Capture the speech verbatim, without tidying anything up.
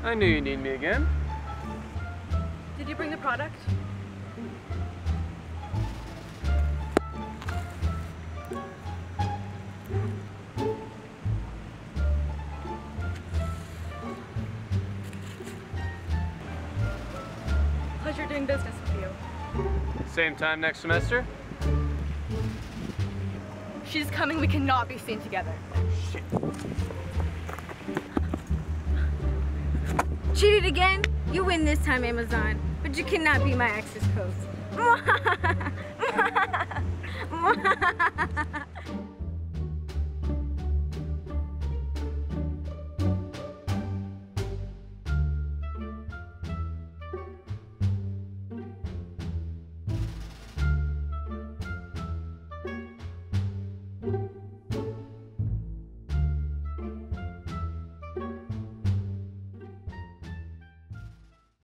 I knew you'd need me again. Did you bring the product? Pleasure doing business with you. Same time next semester? She's coming, we cannot be seen together. Shit. Cheated again? You win this time, Amazon. But you cannot be my ex's coach.